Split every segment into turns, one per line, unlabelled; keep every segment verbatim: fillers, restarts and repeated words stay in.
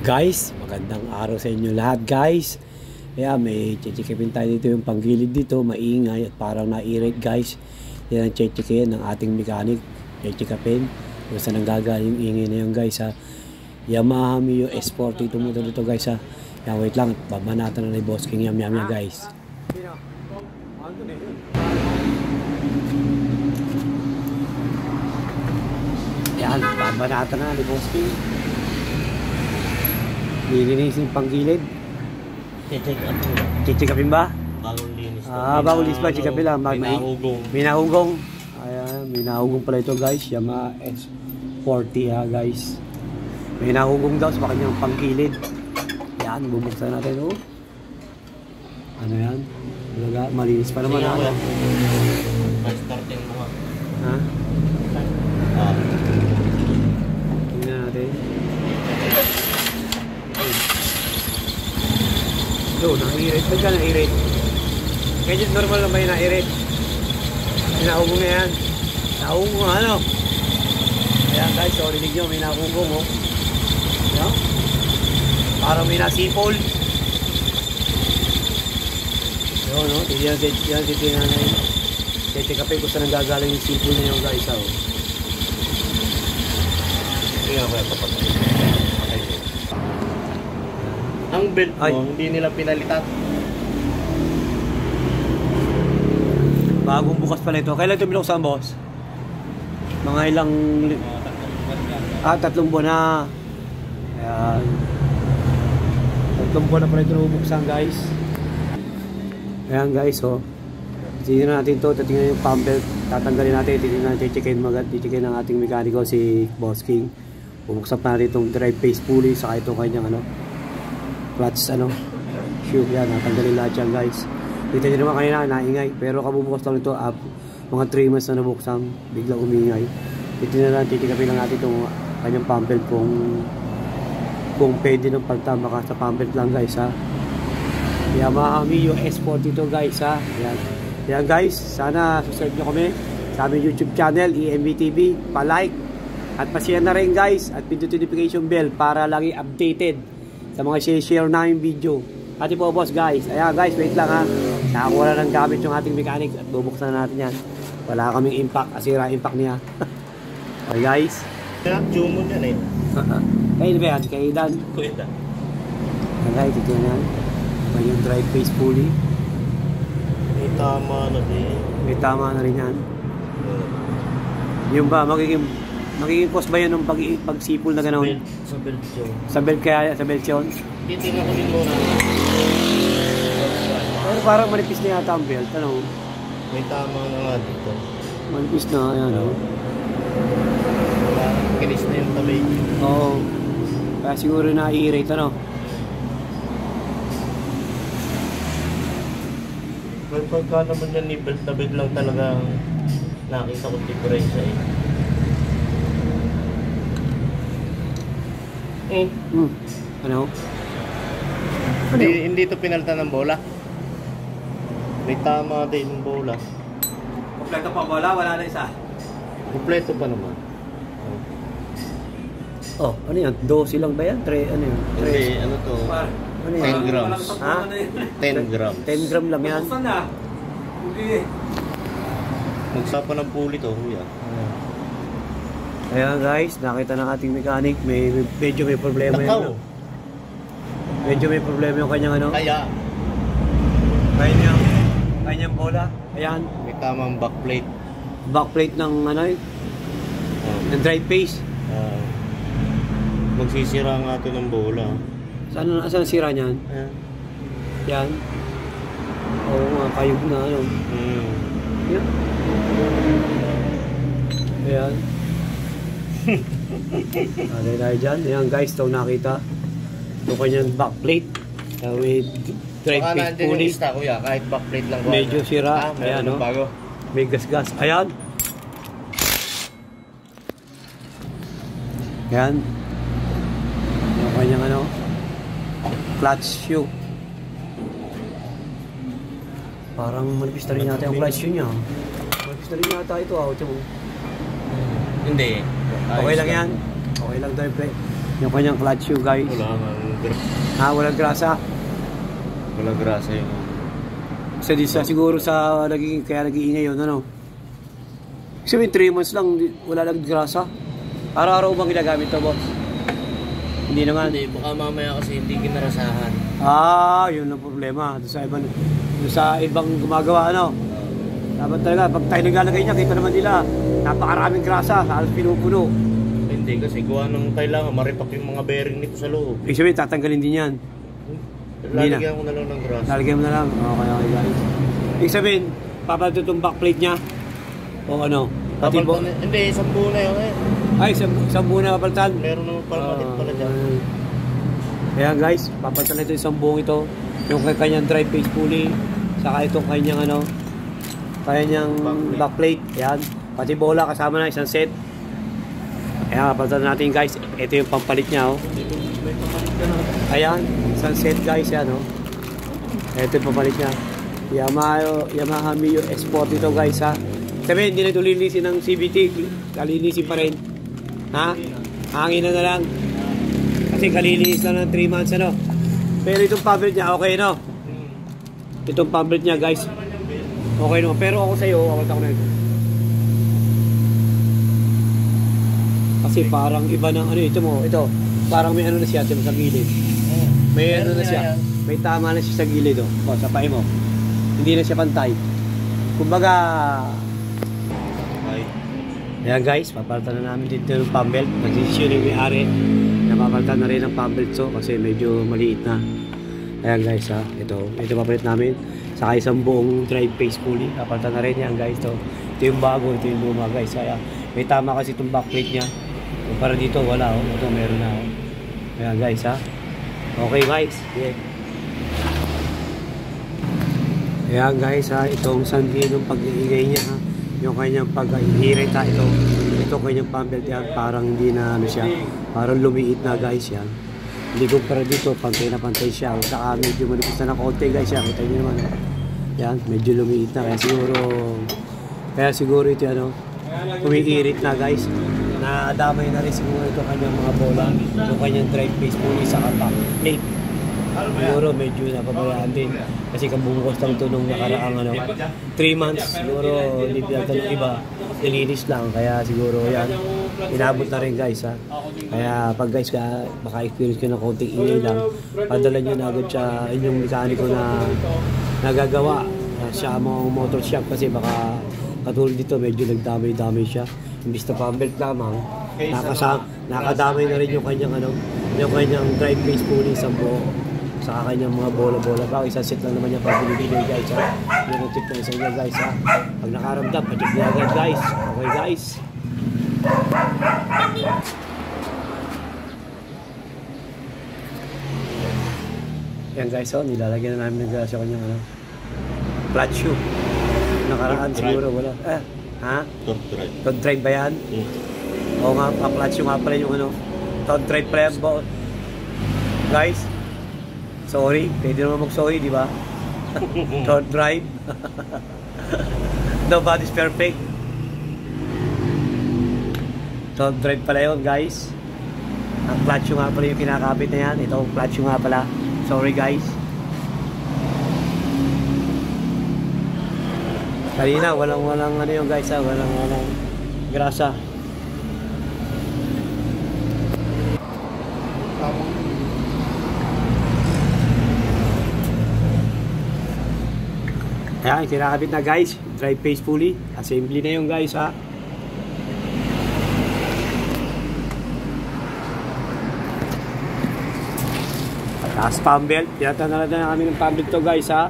Guys, magandang araw sa inyo lahat guys. Kaya may chichikipin tayo dito, yung panggilid dito, maingay at parang na-irate guys. Yan ang chichikin ng ating mechanic, chichikapin. Kung saan ang gagaling yung ingay na yun guys ha. Yamaha Mio S forty ito mo dito guys ha. Yan wait lang, babanatan na ni Boss King yam yam yam guys. Yan, babanatan na ni Boss King. Lilinisin panggilid.
Check up mo.
Check upin ba?
Bagong linis.
Ah, bagong linis pa. Check upin lang.
May nahugong.
May nahugong. Ayan, may nahugong pala ito guys. Yamaha S forty ha guys. May nahugong daw sa kanyang panggilid. Yan, bubuksan natin oh. Ano yan? Talaga, malinis pa naman ha.
Starting mo ha.
Ha?
Ah.
Tingnan natin. So, na-irate. Ba't ka na-irate? Kaya normal lang ba yung na-irate? Sinahugong na yan. Nahugong ano? Ayan guys, so rinig nyo, may nahugong oh. Ayan. Parang may nasipol. Ayan no, tiyan, tiyan, tiyan na yun. Check up kung saan nagagalang yung sipol na yun guys oh.
Kaya ko yung kapatid. Ang belt mo, ay, hindi nila pinalitan.
Bagong bukas pala ito. Kailan ito binuksan, boss? Mga ilang... Ah, tatlong buwan na. Ayan. Tatlong buwan na pala ito nabubuksan, guys. Ayan, guys, oh. Tingnan natin ito. Tatingnan yung pump belt. Tatanggalin natin. Tingnan natin. Checkin magad. Checkin ng ating mekaniko, si Boss King. Bubuksan pa natin itong drive face pulley. Saka itong kanyang, ano, clutch ano, shoe yan, natanggalin lahat yan guys. Dito nyo naman kanina, naingay, pero kabubukas lang ito up, mga three months na nabuksan, biglang umingay. Dito na lang, titikapin lang natin itong kanyang pump belt kung kung pwede ng pagtama ka sa pump belt lang guys ha. Yamaha Mio S forty ito guys ha. Yan. Yan guys, sana subscribe nyo kami sa aming YouTube channel, E M B T V, pa-like at pa-share na rin guys at pindutin notification bell para lagi updated sa mga share namin video. Pati po boss guys. Ayan guys, wait lang ha. Nakakuha na ng gamit yung ating mechanic at bubuksan na natin yan. Wala kaming impact. Asira impact niya. Okay guys.
Kaya jumon yan eh.
Kayo ba yan? Kay Dan?
Kuya Dan.
Ayan guys, ito yan. May yung drive face pulley.
May tama na din.
May tama na rin yan. Yung ba, magiging magiging cost ba yan ng pag pagsipol na gano'n?
Sa belt yun.
Sa belt kaya? Sa belt yun?
Titingnan ko din muna.
Pero parang manipis na yata ang belt. Ano?
May tama na nga dito.
Manipis na. Ayan o.
Kinis na yung tabi.
Oo. Kaya siguro na-i-irate ano?
Pero pagka naman yan ni belt na belt lang talaga nakita ko diferensya eh. Eh.
Hmm. Ano?
Hindi, hindi ito pinalitan ng bola. May tama din yung bola.
Kompleto pa bola, wala na isa.
Kompleto pa naman.
Oh, ano yan? dosi lang ba yan? Tre, ano yan?
Hindi, ano to?
Ano yan?
ten grams.
Ha?
ten grams.
ten gram lang yan.
Magsapa ng puli to, kuya.
Ayan guys, nakita ng ating mechanic, may, may medyo may problema yan. Medyo may problema yung kanyang ano.
Kaya
Kanyang, kanyang bola. Ayan.
may tamang backplate.
Backplate ng ano eh,
Uh,
ng drive face.
uh, magsisira nga ito ng bola.
Saan, saan sira niyan?
Ayan.
Yan. Oo nga, kayog na ano.
Hmm.
Yan. Ayan. Alay tayo dyan. Ayan guys, ito nakita. Ito kanyang backplate. Uh, with drive
Baka
face
nandun yung
pulley.
ista, kuya, kahit backplate lang.
Medyo sira.
Ah,
Ayan
meron
no.
bago.
May gas-gas. Ayan. Ayan. Yung kanyang ano, clutch shoe. Parang manipis na rin yata yung clutch shoe niya. Manipis na rin yata ito. Ah, ito.
Hindi.
Okay lang yan. Okay lang daw yung Yung kanyang clutch shoe guys.
Wala nga.
Ha, walang grasa.
Walang grasa yung...
Isa di sa siguro sa naging, kaya nag-iingay yun, ano? Kasi three months lang, wala lang grasa. Araw-araw bang ginagamit to, boss? Hindi naman.
Hindi, baka mamaya kasi hindi kinarasahan.
Ah, yun ang problema. Doon sa ibang, doon sa ibang gumagawa, ano? Dapat talaga, pag tayo naglalagay niya, kita naman nila, napakaraming grasa, halos pinupuno.
Hindi kasi gawa ng kailangan, maripak yung mga bearing nito sa loob.
Ibig sabihin, tatanggalin din yan.
Lalagyan ko na lang ng grasa.
Lalagyan mo na lang. Okay, okay guys. Ibig sabihin, papalito itong backplate niya. O ano?
Papalitan, hindi, isang buo na yun eh.
Ay, isang, isang buo na papalitan.
Meron naman pala malit pala dyan.
Ayan guys, papalitan na ito isang buong ito. Yung kanyang drive face pulley. Saka itong kanyang ano, kanyang backplate. backplate. Ayan. Pati bola kasama na isang set. Ayan, papalitan natin guys. Ito yung pampalit niya oh. Ayan, isang set guys yan oh. Ito yung pampalit niya. Yamaha, Yamaha Mio S forty ito guys ha. Sabi, hindi na ito linisin ng C V T. Kalinisin pa rin. Ha? Hangin na na lang. Kasi kalilinis lang ng three months ano. Pero itong pamphlet niya, okay no? Itong pamphlet niya guys. Okay no? Pero ako sa'yo, ako ako na ito. Kasi parang iba ng ano ito mo. Ito, parang may ano na siya sa gilid. May ano na siya. May tama na siya sa gilid oh. O, sa pae mo. Hindi na siya pantay. Kumbaga... Ayan guys, papalitan na namin dito yung pump belt. Nag-decision yung may-ari na papalitan na rin ang pump belt so, kasi medyo maliit na. Ayan guys ha, ito, ito papalit namin. Saka isang buong drive face pulley, papalitan na rin yan guys to. Ito yung bago, ito yung luma guys. Ayan, may tama kasi itong backplate nya. So, para dito wala oh, ito meron na oh. Ayan guys ha. Okay guys, yeah. Ayan guys ha, itong sanhi ng pag-iigay niya ha. Yung kanyang pag-ihirita ito, ito kanyang pump belt yan, parang hindi na ano siya, parang lumiit na guys yan. Hindi ko para dito, pantay na pantay siya. Saka medyo manipis na ng konti guys yan, kita nyo naman. Yan, medyo lumiit na, kaya siguro, kaya siguro ito ano, umiirit na guys. Nadamay na rin siguro ito kanyang mga bola, yung kanyang drive face pulley sa back plate. Siguro medyo napabayaan din kasi kabungkos lang ito nung nakaraang ano, three months siguro hindi pinagtan ng iba, nilinis lang kaya siguro yan, inabot na rin guys ha. Kaya pag guys ka maka-experience ka ng konting ingay lang, padala nyo na agad siya inyong mekaniko na nagagawa siya mga motor shop kasi baka katulad dito medyo nagdamay-damay siya. Imbis na pump belt lamang, nakasam, nakadamay na rin yung kanyang ano, yung kanyang drive face pulley sa buo. Saka kanyang mga bola-bola pa. Isang set lang naman yung pag binibigay guys ha. Yung tip na isa niya guys ha. Pag nakaramdam, pa-check niya agad guys. Okay guys. Yan guys oh, nilalagyan na namin ng grasya kanyang ano, clutch shoe. Nakaraan siguro wala. Eh, ha?
Torque drive.
Torque drive ba yan?
Hmm.
Oo nga, pa-clutch shoe nga pala yung ano. Torque drive pala yan po. Guys. Sorry, pwede naman mag-sorry, di ba? Torque drive. Nobody's perfect. Torque drive pala yun, guys. Ang clutch nga pala yung kinakapit na yan. Ito, clutch nga pala. Sorry, guys. Kanina, walang-walang ano yung guys, ha? Walang-walang grasa. Ayan, kinakabit na guys, drive face pulley, assembly na yung guys ha. Taas pump belt, tinatanala na kami ng pump belt to guys ha.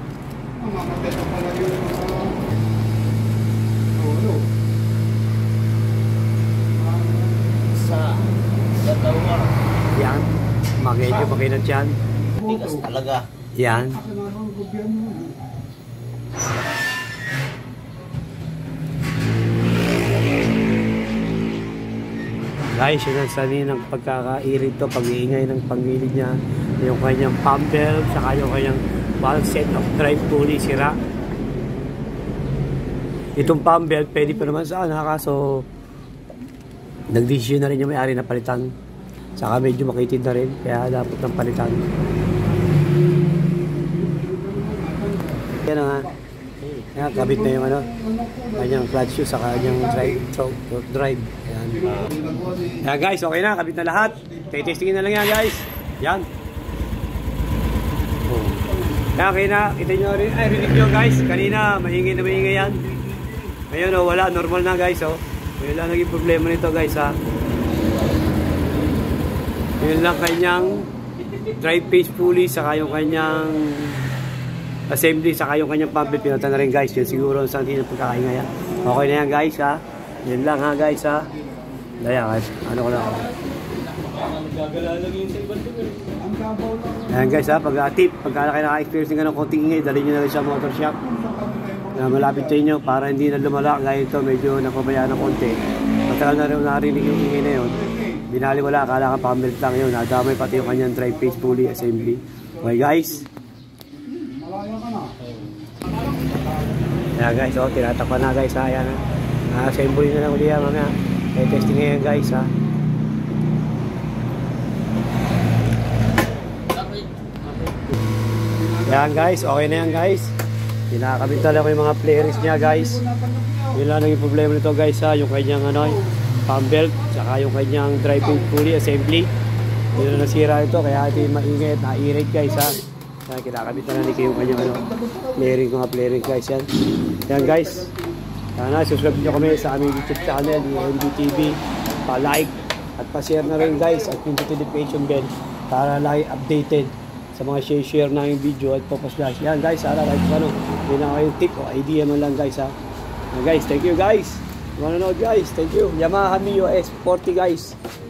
Sa datawa.
Yan, medyo makinat yan.
Tigas talaga.
Yan. Guys, yun ang sanin ng pagkakairit to, pag-iingay ng panggilid niya, yung kanyang pump belt, saka yung kanyang valve set of drive pulley sira. Itong pump belt, pwede pa naman sana, kaso nag-decision na rin yung may-ari na palitan. Saka medyo makitid na rin, kaya dapat ng palitan. Yan nga. Yan, kabit na yung ano, kanyang clutch shoe sa kanyang drive. drive. Yan. Yan guys, okay na, kabit na lahat. Testingin na lang yan guys. Yan. Oh. Yan, okay na. Kita nyo rin, ay rinig nyo guys. Kanina, maingay na maingay yan. Ngayon oh, wala, normal na guys oh. Wala naging problema nito guys ha. Yun lang kanyang drive phase pulley, saka yung kanyang assembly, saka yung kanyang pump belt, pinata na rin guys. Yun siguro sa hindi na pagkakainga yan. Okay na yan guys ha. Yun lang ha guys ha. Daya guys, ano ko na ako. Ayan guys ha, pag uh, tip, pagka kayo naka-experience nga ng konting ingay, dali nyo na rin sa motor shop na malapit sa inyo para hindi na lumala. Gaya ito, medyo napabayaan ng konti. Matagal na rin narinig yung ingay na yun. Binali wala, akala ka pamelt lang yun. Nadamay pati yung kanyang drive phase pulley assembly. Okay guys. Ayan guys, oh, tinatakpan na guys ha. Ayan ha. Na-assembly na lang ulit yan mamaya. Kaya testing ngayon guys ha. Ayan guys, okay na yan guys. Pinakakabit na lang ko yung mga playrings niya guys. Yun lang naging problema nito guys ha. Yung kanyang ano, pump belt, saka yung kanyang drive pulley assembly. Yun na nasira ito, kaya ito yung maingay at na-irate guys ha. Kaya kinakabit na lang yung kanyang ano, playring, mga playring guys yan. Yan guys, sana subscribe nyo kami sa aming YouTube channel, yung M D T V. Pa-like at pa-share na rin guys at pindutin the notification bell para lagi updated sa mga share-share na yung video at post guys. Yan guys, sana kahit ano, yun lang kayong tip o idea man lang guys ha. Yan guys, thank you guys. Manonood guys, thank you. Yamaha Mio S forty guys.